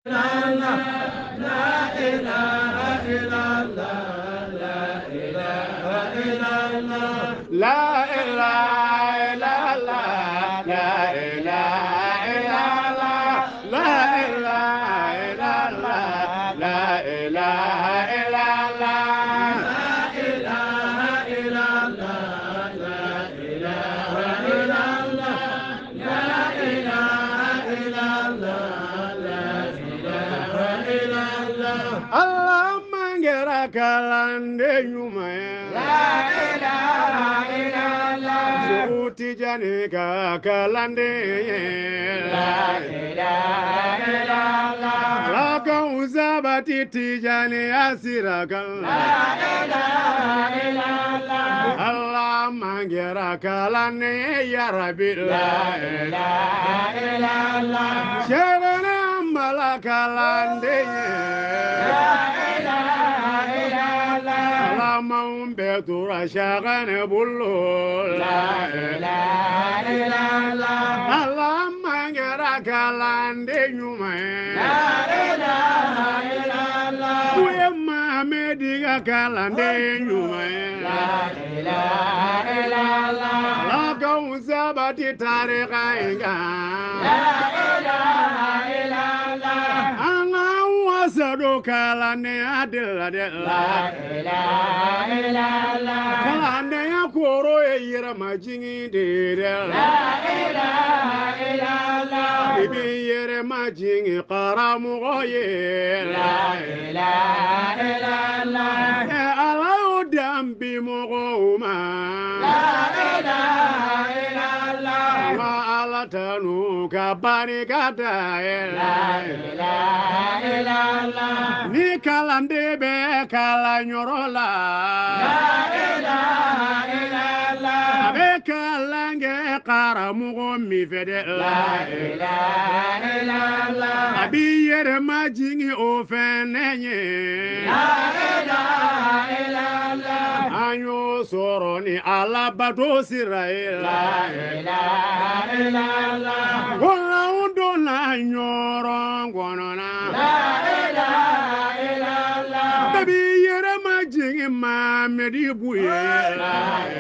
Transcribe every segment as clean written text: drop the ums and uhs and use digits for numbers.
La ilaha illallah, la ilaha illallah, la ilaha illallah, la ilaha illallah, la ilaha illallah, la ilaha illallah, la ilaha illallah, la ilaha illallah. Allah mangera kalande nyumaya. La ilaha illallah. Zuti jani ka kalande. La ilaha illallah. La kauzabati tijani asirakan. La ilaha illallah. Allah mangera kalande ya Rabbi. La ilaha illallah. Shabana malakalande. La ilaha illallah. Alamun betura shagane bullo. La ilaha illallah. Alamangera kalande nyume. La ilaha illallah. Uye Muhammediga kalande nyume. La ilaha illallah. Alaka uzabati tariqa inga. La ilaha illallah. Wasado kalane adela de la ilaha illallah. Kalane akoro yira majingi de la ilaha illallah. Bibi yere majingi qaramu goye la ilaha illallah. Ala dambi mogoma la ilaha illallah. Ma ala tanu kabani kata la ilaha illallah. Ni kalande be kala nyorola. La ilaha illallah. Abe kalange karamugo mi fede. La ilaha illallah. Abi yere majingi ofenenye. La ilaha illallah. Anyo soroni alabato sirael. La ilaha illallah. Wala undona nyoron gonona. La ilaha illallah. Baby yere majingi ma medibuye. La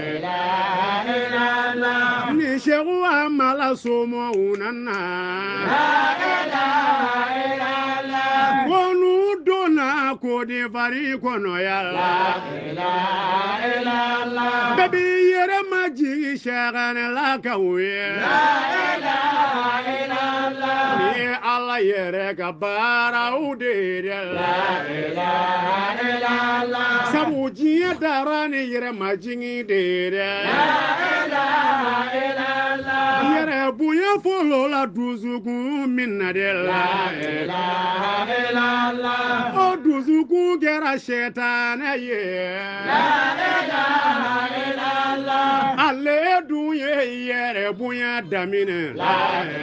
ilaha illallah. Ni shehu amala somo unana. La ilaha illallah. Wonu dona kodi vari kono ya. La ilaha illallah. Baby yere majingi shagane la kawe. La ilaha illallah. Ni ala yere kabara udere. La ilaha illallah. Sabuji darani yere majingi dere. La ilaha illallah. Yere buya folo la duzugu minade. La ilaha illallah. O duzugu gera shetane ye. La ilaha illallah. Ale duye yere buya damine. La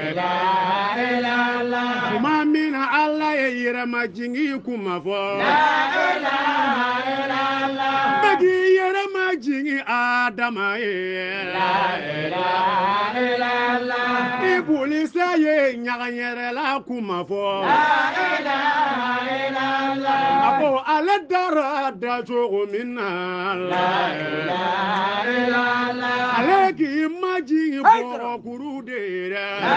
ilaha illallah. Mamina Allah yere majingi kumafo. La ilaha illallah. Bagi yere majingi adama ye. La ilaha illallah. Ibulisa ye nyaganyere la kumafo. La ilaha illallah. Ako ale dara da jogo minna. La ilaha illallah. Ale ki majingi boro kurude. La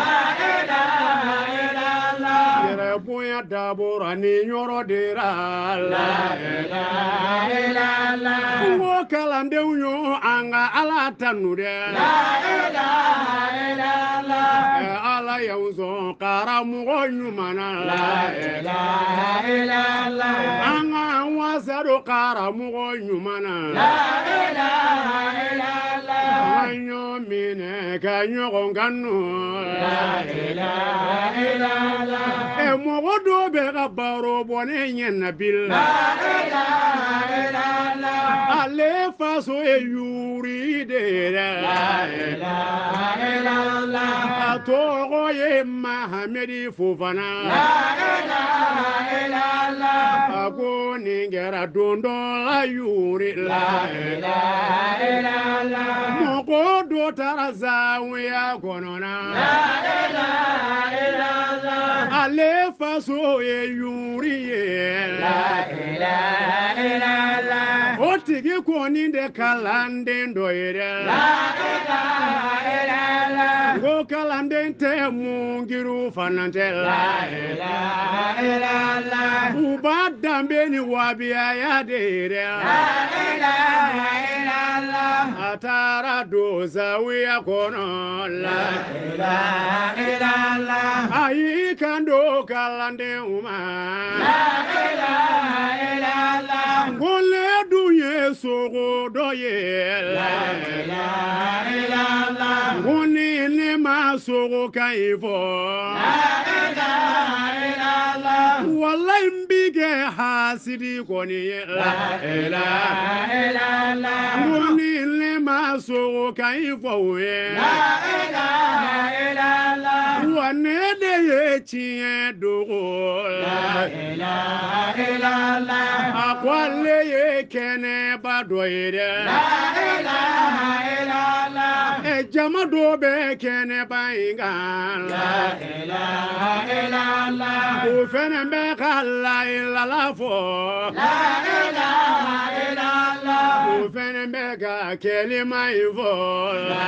ilaha illallah. Yere buya dabora ni nyoro dera. La ilaha illallah. Ngo kalande unyo anga ala tanude. La ilaha illallah. Ala yauzo karamu nyumana. La ilaha illallah. Anga wasado karamu nyumana. La ilaha illallah. Anyo mine kanyo gonganu. La ilaha illallah. Mogodo be baro bone nyen bil. La ilaha illallah. Ale faso e yuri de. La ilaha illallah. Atogo ye Mahamedi Fofana. La ilaha illallah. Ako ninge kɛra don dɔ la yuri la ilaha illallah mɔgɔ dɔ taara zawiya kɔnɔ na la ilaha illallah ale faso ye yuri ye la ilaha illallah o tigi kɔni de kalanden dɔ ye dɛ la ilaha illallah ko kalanden tɛ mungiru fana tɛ la ilaha illallah u b'a danbe ni wabiyaya de ye dɛ la ilaha illallah a taara don zawiya kɔnɔ la ilaha illallah a y'i kan don kalandenw ma la ilaha illallah ko ne dun ye sogo dɔ ye la ilaha illallah ko ni ne ma sogo ka ɲi fɔ la ilaha illallah walayi n bi kɛ hasidi kɔni ye la ilaha illallah ko ni ne ma sogo ka ɲi fɔ o ye la ilaha illallah wa ne de ye tiɲɛ dogo la ilaha illallah a ko ale ye kɛnɛba dɔ ye dɛ la ilaha illallah jama dɔ bɛ kɛnɛba in kan la ilaha illallah o fɛnɛ bɛ ka layilala fɔ la ilaha illallah o fɛnɛ bɛ ka kɛlima in fɔ la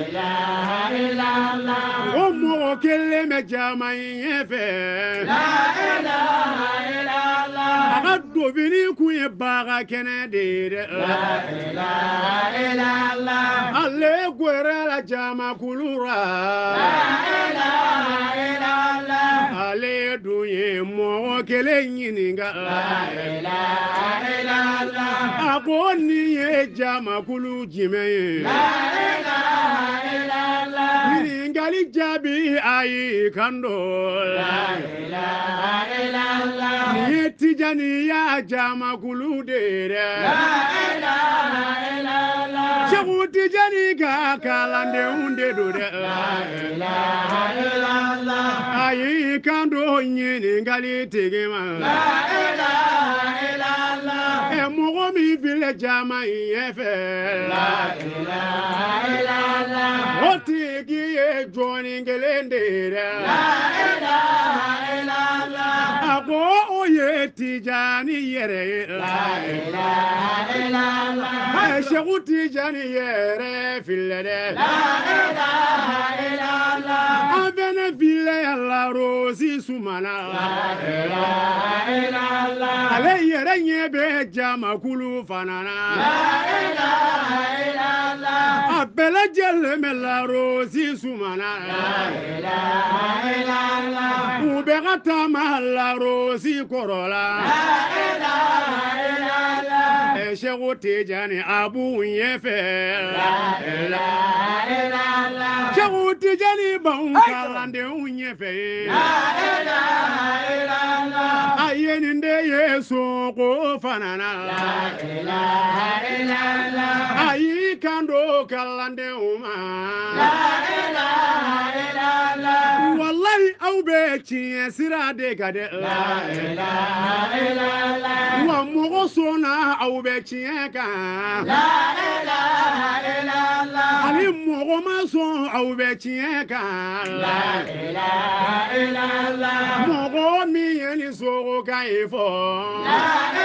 ilaha illallah o mɔgɔ kelen bɛ jama in ɲɛfɛ la ilaha illallah a ka dofini kun ye baga kɛnɛ de ye dɛ la ilaha illallah ale gwɛrɛ la jamakulu ra la ilaha illallah ale dun ye mɔgɔ kelen ɲininka la ilaha illallah a ko nin ye jamakulu jumɛn ye la ilaha illallah ɲininkali jaabi a y'i kan don la ilaha illallah nin ye tijaniya jamakulu de ye dɛ la ilaha illallah Seku Tijani ka kalandenw de don dɛ la ilaha illallah a y'i kan don ɲininkali tigi ma la ilaha illallah mɔgɔ min filɛ jama in ɲɛfɛ la ilaha illallah o tigi ye jɔnni kelen de ye dɛ la ilaha illallah a ko o ye Tijani yɛrɛ ye la ilaha illallah Seku Tijani yɛrɛ filɛ dɛ la ilaha illallah an fɛnɛ filɛ Larosi Sumana la ilaha illallah ale yɛrɛ ɲɛ bɛ jamakulu fana na la ilaha illallah a bɛɛ lajɛlen bɛ Larosi Sumana la ilaha illallah u bɛ ka taama Larosi kɔrɔ la la ilaha illallah Seku Tijani a b'u ɲɛfɛ la ilaha illallah Seku Tijani b'anw kalandenw ɲɛfɛ la ilaha illallah a ye nin de ye Sonko fana na la ilaha illallah a y'i kan don kalandenw ma la ilaha illallah walayi aw bɛ tiɲɛ sira de kan dɛ la ilaha illallah wa mɔgɔ sɔnna aw bɛ tiɲɛ kan la ilaha illallah hali mɔgɔ ma sɔn aw bɛ tiɲɛ kan la ilaha illallah mɔgɔ min ye nin sogo kan ye fɔ la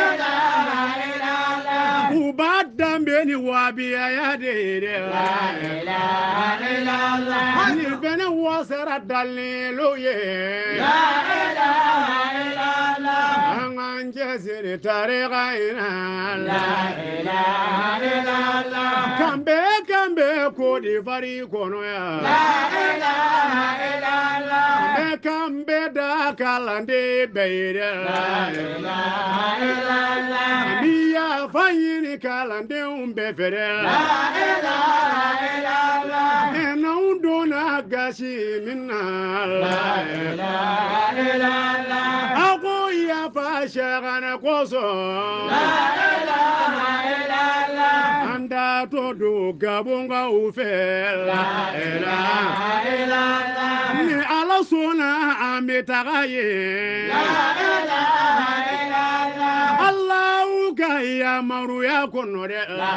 ilaha illallah u b'a danbe ni wabiyaya de ye dɛ la ilaha illallah nin fɛnɛ wasara dalilu ye la ilaha illallah an k'an cɛsiri tariga in na la ilaha illallah kan bɛɛ Kodifari kɔnɔ yan la ilaha illallah kan bɛɛ da kalanden bɛɛ ye dɛ la ilaha illallah n'i y'a fa ɲini kalandenw bɛɛ fɛ dɛ la ilaha illallah n'anw donna gasi min na la ilaha illallah a ko yafa Sɛgɛnɛ kosɔn la ilaha illallah an datɔ don Gabɔnkaw fɛ la ilaha illallah ni Ala sɔnna an bɛ taga ye la ilaha illallah Allahu yamaruya kɔnɔ dɛ La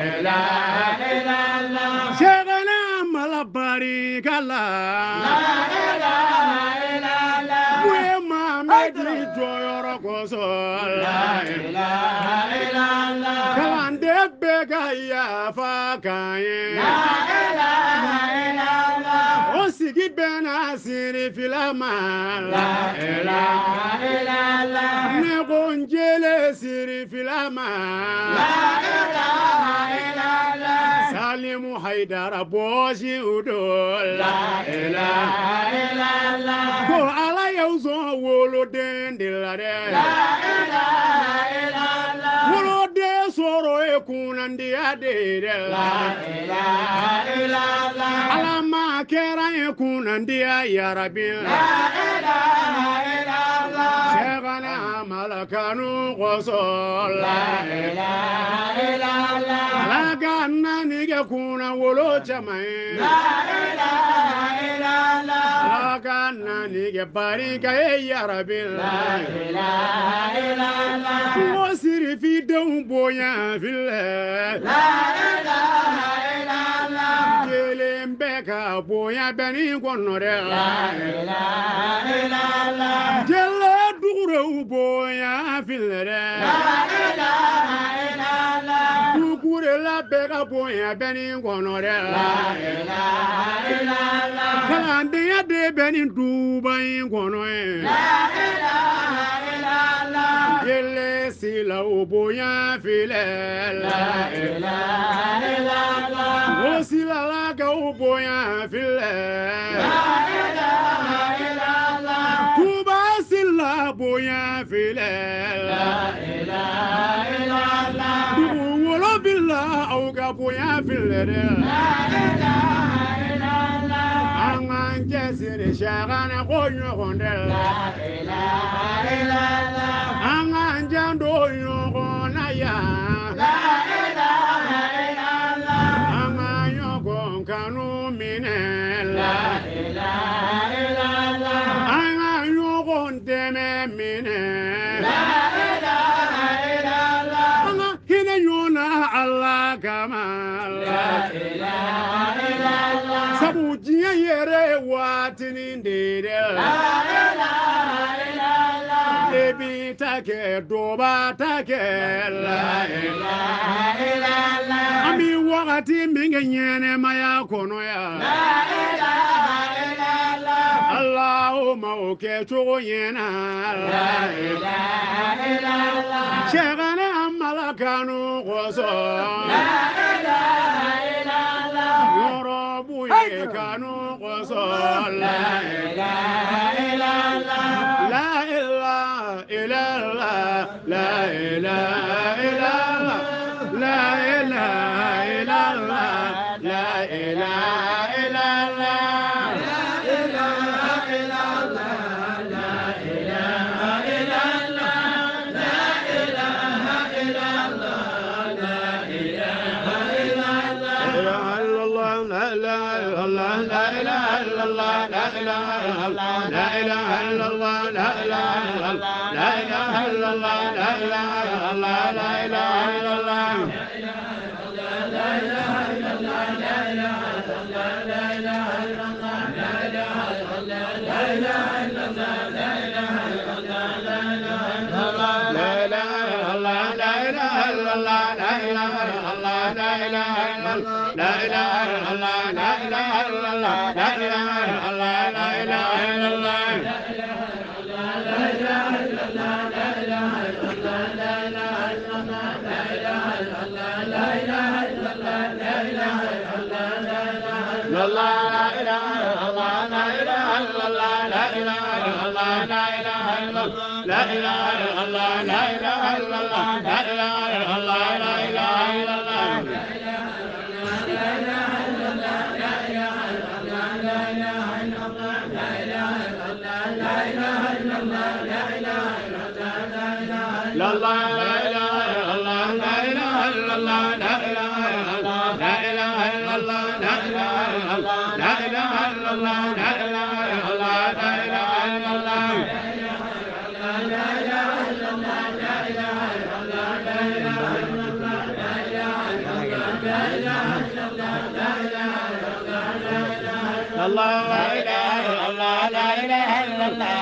ilaha illallah. Sɛgɛnɛ mala barika la La ilaha illallah. Mun ye Mahamɛdi jɔyɔrɔ kosɔn La ilaha illallah. kalanden bɛɛ ka yafa k'an ye La ilaha illallah. o sigi bɛnna sirifila ma La ilaha illallah. ne ko n jɛlen sirifila ma La ilaha illallah. Salimu Hayidara bɔsi u don La ilaha illallah. ko Ala y'aw sɔn woloden de la dɛ La ilaha illallah. woloden sɔrɔ ye kunnandiya de ye dɛ La ilaha illallah. Ala ma kɛra ye kunnandiya yarabi La ilaha illallah. Sɛgɛnɛ malakanu kosɔn La ilaha illallah. Ala ka naani kɛ kunna wolo caman ye La ilaha illallah. Ala ka naani kɛ barika ye yarabi La ilaha illallah. Ko sirifidenw bonya filɛ La ilaha illallah. kelen bɛ ka bonya bɛ ni kɔnɔ dɛ La ilaha illallah. jɛlɛ dugurew bonya filɛ dɛ La ilaha illallah. dukurela bɛ ka bonya bɛ ni kɔnɔ dɛ La ilaha illallah. kalandenya de bɛ ni duba in kɔnɔ ye La ilaha illallah. jɛlɛ silaw bonya filɛ La ilaha illallah. o silalakaw bonya filɛ La ilaha illallah. tuba sila bonya filɛ La ilaha illallah. dugu wolonfila aw ka bonya filɛ dɛ La ilaha illallah. an k'an cɛsiri Sɛgɛnɛ ko ɲɔgɔn tɛ La ilaha illallah. an k'an janto ɲɔgɔn na yan La ilaha illallah. an ka ɲɔgɔn kanu minɛ La ilaha illallah. an ka ɲɔgɔn dɛmɛ minɛ La ilaha illallah. an ka hinɛ ɲɔgɔn na Ala kama La ilaha illallah. sabu diɲɛ yɛrɛ ye waatinin de ye dɛ La ilaha illallah. e b'i ta kɛ dɔ b'a ta kɛ La ilaha illallah. an bɛ wagati min kɛ ɲɛnɛmaya kɔnɔ yan La ilaha illallah. Allahumma o kɛ cogo ɲɛna La ilaha illallah. Sɛgɛnɛ an malakanu kosɔn La ilaha illallah. yɔrɔbu ye kanu kosɔn La ilaha illallah. La ilaha illallah La ilaha illallah La ilaha illallah La ilaha illallah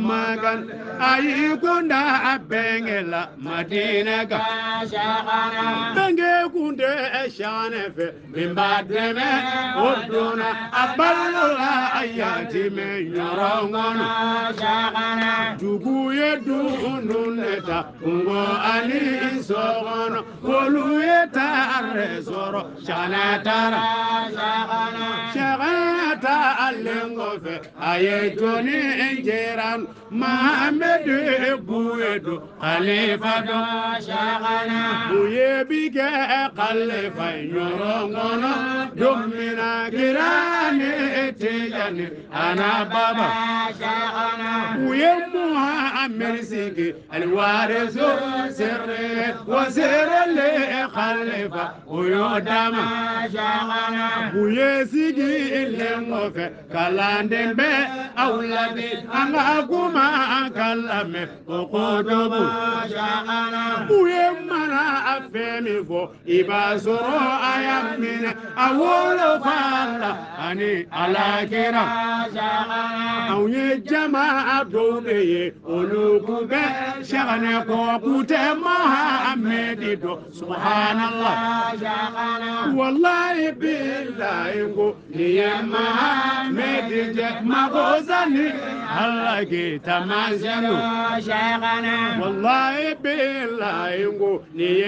magan ayi kunda abengela madina ka شيخنا benge kunde shanefe bimbademe odona abalula ayati me nyorongono شيخنا dugu ye dununeta kungo ani sogono kolu ye tare soro shanatara شيخنا shagata alengo fe aye joni enjeran mahamedu buedo khalifa do شيخنا buye bige khalifa nyorongono domina girani etijani ana baba شيخنا ويمها أمرسيكي الوارث سر وسر اللي خلفه ويودم شيخنا ويسيكي اللي موفى كلاندين بي أولادي أنا أقوما كلامي وقودبو شيخنا ويمنا أفهمي فو إباسرو أيامين أول فالا أني على كرام شيخنا أو يجمع دولي ولوكو شغني كوكوت محمد دو سبحان الله شيخنا والله بالله ينقو لي محمد جك مغوزني الله كي تمازنو شيخنا والله بالله ينقو لي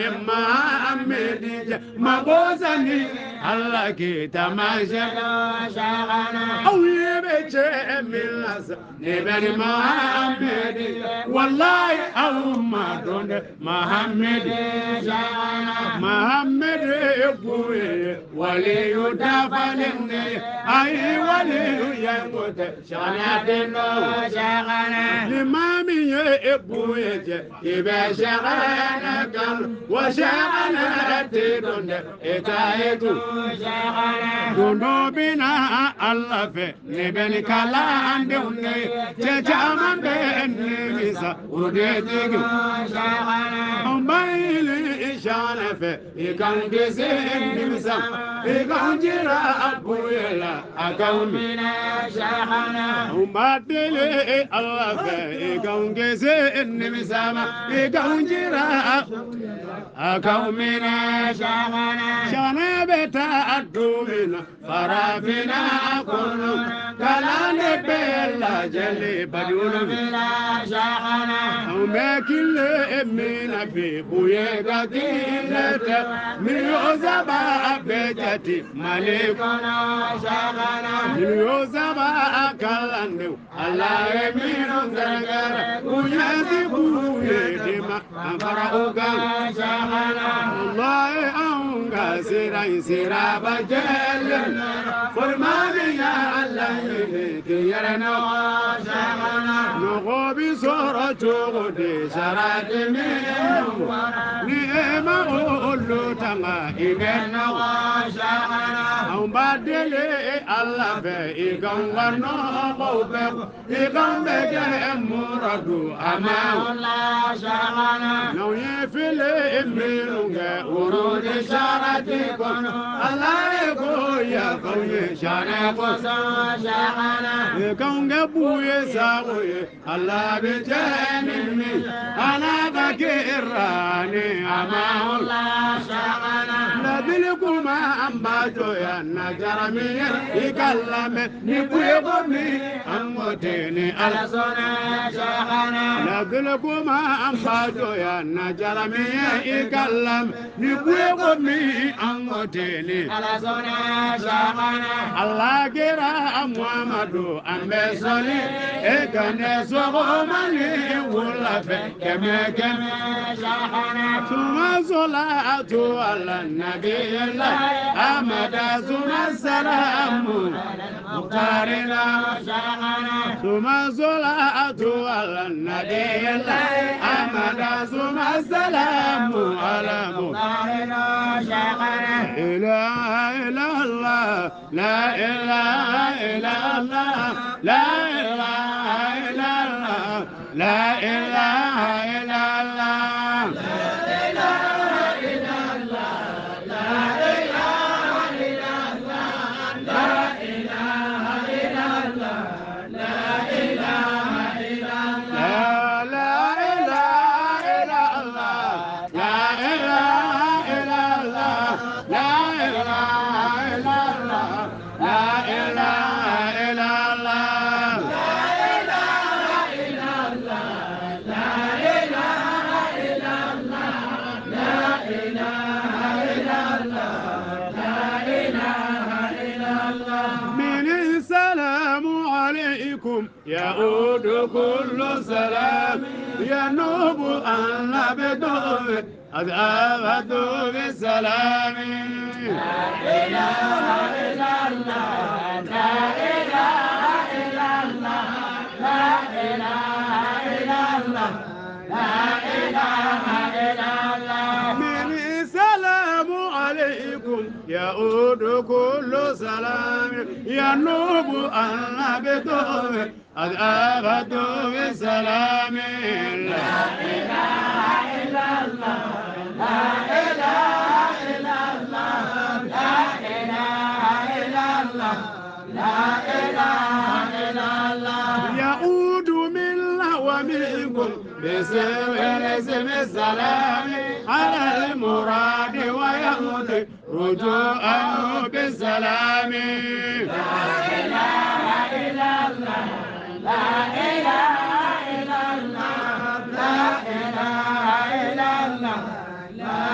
محمد جك مغوزني الله كي تمازنو شيخنا أو يبجي من لازم نبني محمد والله أو ما دون محمد شيخنا محمد أبوي ولي يدفنني أي ولي يموت شنادنا شيخنا لمامي أبوي يبقى شغلنا كان وشغلنا تدون إتايتو شيخنا دونو بنا الله في نبني كلا عندنا تجمع بيني ميسا وديتك شيخنا أمبايلي إشانة في إكان بيسين ميسا إكان جرا أبويلا أكاومي شيخنا أمبادلي الله في إكان بيسين ميسا إكان جرا أكاومي شيخنا شانا بيتا أدومنا فرافنا أكونو كلام بيلا جلي بدون شيخنا أماكن أمينا في بويغا كيلتا ميوزابا بيجاتي مالكنا شيخنا ميوزابا كلاندو الله يمينو غرغر ويازي بويدما أمفراوغا شيخنا الله أونغا سيرا سيرا بجل فرماني يا الله يرنا شيخنا نغوبي صورة جودي شرات منه نعمة أولو تما إبنا شيخنا أو بدلي الله في إيقان ونوبوبك إيقان بجه مرادو أماو شيخنا نو يفلي إمينوغ ورود شراتكم الله يقول يا قوي شانكم شيخنا كونغ بوي ساوي الله بجانني انا بكيراني اما شيخنا لبلكم اما جويا نجرمي يكلم نبوي اموتني على سنة شيخنا لبلكم اما جويا نجرمي يكلم نبوي اموتني على سنة شيخنا الله كرا محمد أمبسولي إكنا سوغماني ولا في كم شيخنا ثم صلاة على النبي الله أحمد ثم السلام مختارنا شيخنا ثم صلاة على النبي الله أحمد ثم السلام على مختارنا شيخنا إله إلا الله لا إله إلا الله لا إله إلا الله لا إله إلا الله يعود كل سلام ينوب أن بدون أذهبت بالسلام لا إله إلا الله لا إله إلا الله لا إله إلا الله لا إله إلا الله من السلام عليكم يعود كل سلام ينوب أن بدون أذهبت بالسلام لا إله إلا الله لا إله إلا الله لا إله إلا الله لا إله إلا الله يعود منا ومنكم بسر اسم السلام على المراد ويمضي رجوعه بالسلام لا إله إلا الله لا إله إلا الله لا إله إلا الله لا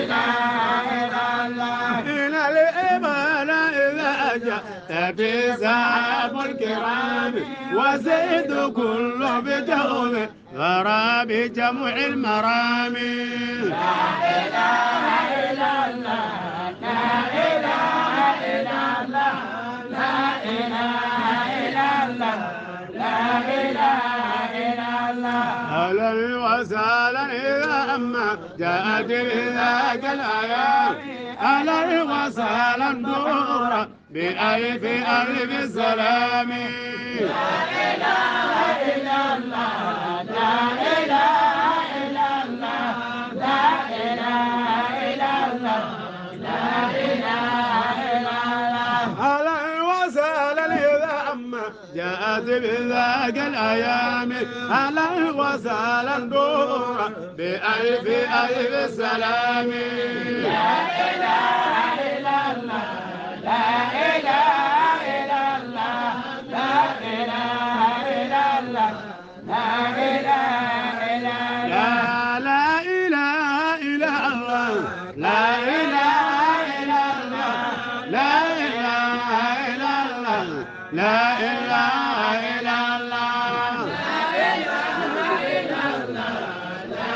إله إلا الله إلى الإيمان إذا جاء في سحاب الكرام وزيد كل بجوب غراب جمع المرام لا إله إلا الله لا إله إلا الله لا إله إلا الله لا إله إلا الله أهلا وسهلا إذا أما جاءت بذاك الآيات أهلا وسهلا دورا بألف ألف سلام لا إله إلا الله لا إله إلا الله لا إله إلا الله لا إله إلا الله أهلا وسهلا إذا أما جاءت بذاك الأيام أهلا وسهلا دورا بألف ألف سلام لا إله إلا الله لا إله إلا الله لا إله إلا الله لا إله إلا الله لا إله إلا الله لا إله إلا الله لا إله إلا الله لا إله إلا الله لا إله إلا الله لا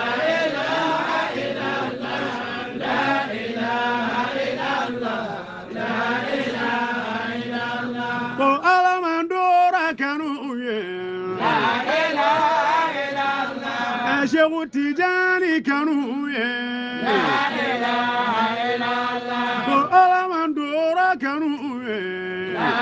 إله إلا الله لا إله إلا الله لا إله إلا الله وألا من دورك نويا لا إله إلا الله أشيخ تجاني كنويا لا إله إلا الله وألا من دورك نويا لا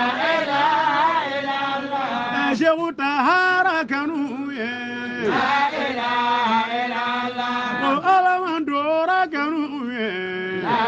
إله إلا الله أشيخ طهارك نويا لا إله إلا الله وألا من دورك نويا لا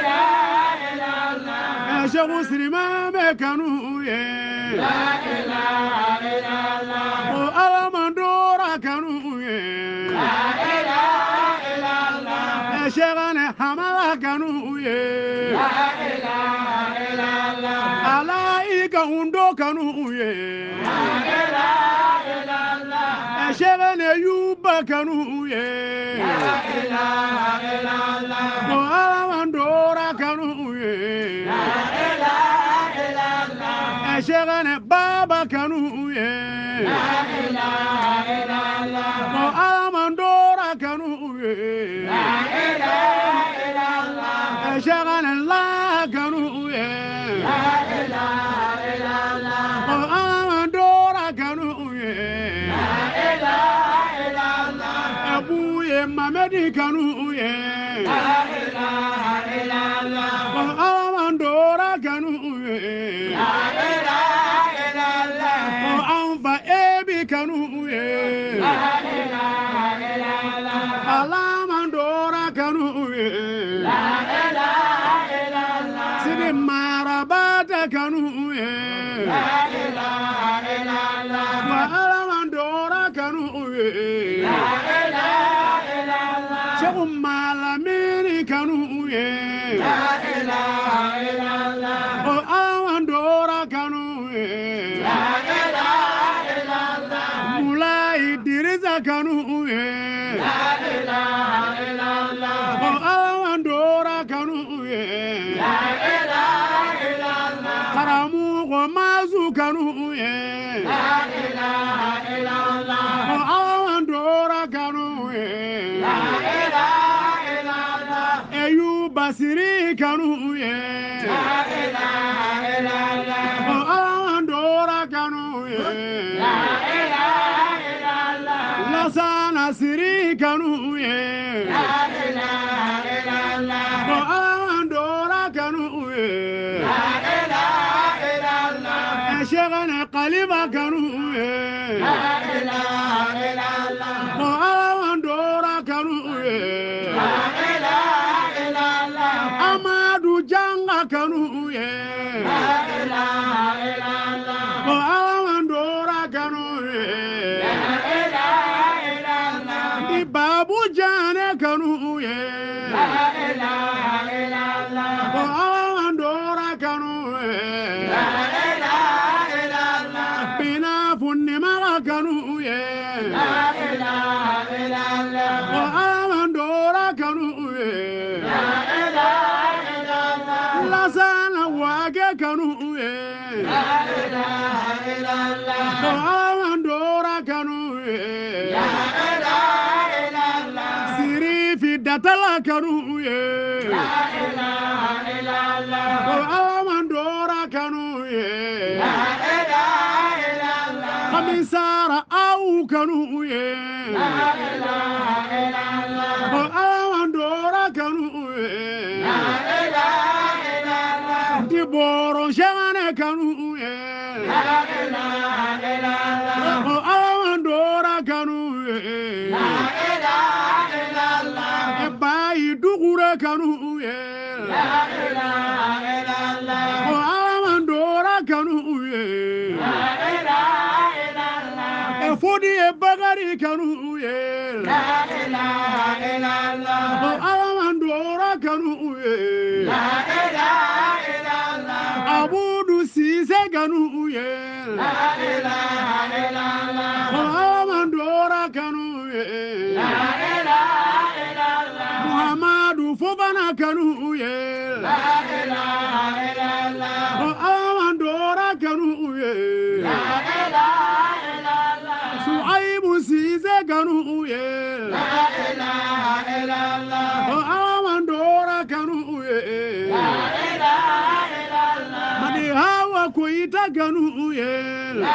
إله إلا الله أشيخ سليمان كنويا لا إله إلا الله وألا من دورك نويا لا إله إلا الله أشيخ حملك نويا لا إله إلا الله عليك هندوك نويا لا إله إلا الله أشيخ يوبك نويا لا إله إلا الله وألا من دورك نويا لا إله إلا الله أشيخ بابا كنويا لا إله إلا الله وألا من دورك نويا لا إله إلا الله أشيخ الله كنويا لا إله إلا الله وألا من دورك نويا لا إله إلا الله أبويا محمد كنويا لا إله إلا الله وألا من دورك نويا لا إله إلا الله وأنفع أبي كنويا لا إله إلا الله ألا من دورك نويا لا إله إلا الله سيدي مرابات كنويا لا إله إلا الله وألا من دورك نويا لا إله إلا الله شيخ مالامين كنويا لا إله إلا الله وألا من دورك نويا لا إله إلا الله مولاي إدريس كنويا لا إله إلا الله وألا من دورك نويا لا إله إلا الله كرمو ومازو كنويا لا إله siri kanu ye La ilaha illallah. Allah dora kanu ye La ilaha illallah. lasana siri kanu ye La ilaha illallah. Allah dora kanu ye La ilaha illallah. shegana qaliba kanu ye La ilaha illallah. Allah dora kanu ye La ilaha illallah. Amadu janga kanu ye La ilaha illallah. Allah dora kanu ye La ilaha illallah. Babu jane kanu ye La ilaha illallah. Allah dora kanu ye La ilaha illallah. Bina funni mala kanu ye La ilaha illallah. Allah dora kanu ye La ilaha illallah. Lasana wage kanu ye La ilaha illallah. Allah dora kanu ye La ilaha illallah. Siri fi datala kanu ye La ilaha illallah. Allah dora kanu ye La ilaha illallah. Khamisara au kanu ye La ilaha illallah. Allah dora kanu ye La ilaha illallah. Diboro shane kanu ye La ilaha illallah. Allah dora kanu ye La ilaha illallah. Bayi dugura kanu ye La ilaha illallah. Allah dora kanu ye La ilaha illallah. Fodi e bagari kanu ye La ilaha illallah. Allah dora kanu ye La ilaha illallah. Abudu sise kanu ye La ilaha illallah. Allah dora kanu ye La ilaha illallah. Muhammadu fofana kanu ye La ilaha illallah. Allah dora kanu ye La ilaha illallah. Suaibu sise kanu ye La ilaha illallah. Allah dora kanu ye La ilaha illallah. Madi hawa koita kanu ye La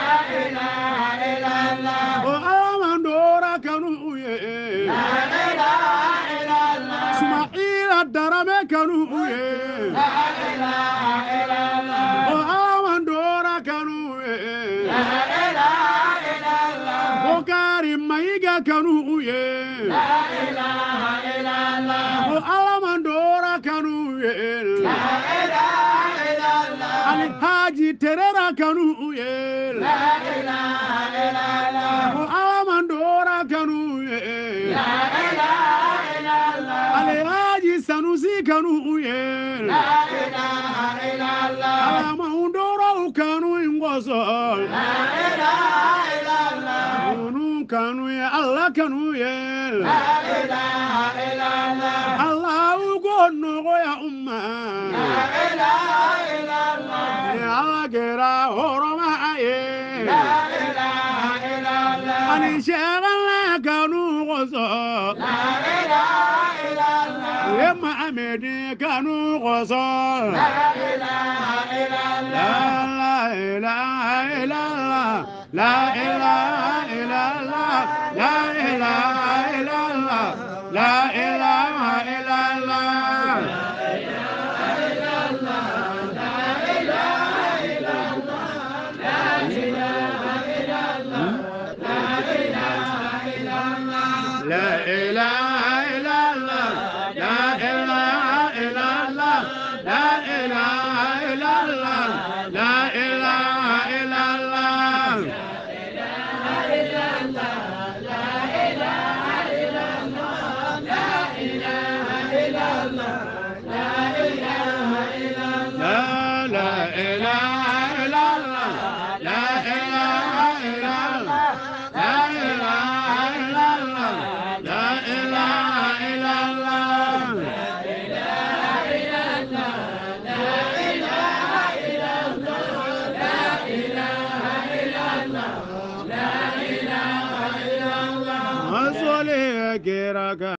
ilaha illallah. Allah dora kanu ye La ilaha illallah. Sumaila darame kanu ye La ilaha illallah. Allah dora kanu ye La ilaha illallah. Bokari maiga kanu ye La ilaha illallah. Allah dora kanu ye La ilaha illallah. Ali Haji terera kanu ye La ilaha illallah. Allah dora kanu ye La ilaha illallah. Ali Haji Sanusi kanu ye La ilaha illallah. Allah dora kanu ngoso La ilaha illallah. kanu ye Allah kanu ye La ilaha illallah. Allah gono ya umma La ilaha illallah. Allah gera horoma ye La ilaha illallah. ani shagala kanu ngoso La ilaha illallah. ye Muhammad kanu ngoso La ilaha illallah. la ilaha illallah la ilaha illallah la ilaha illallah la ilaha illallah La ilaha illallah la ilaha illallah la ilaha illallah la ilaha illallah la ilaha illallah la ilaha illallah la ilaha illallah la ilaha illallah Masole kera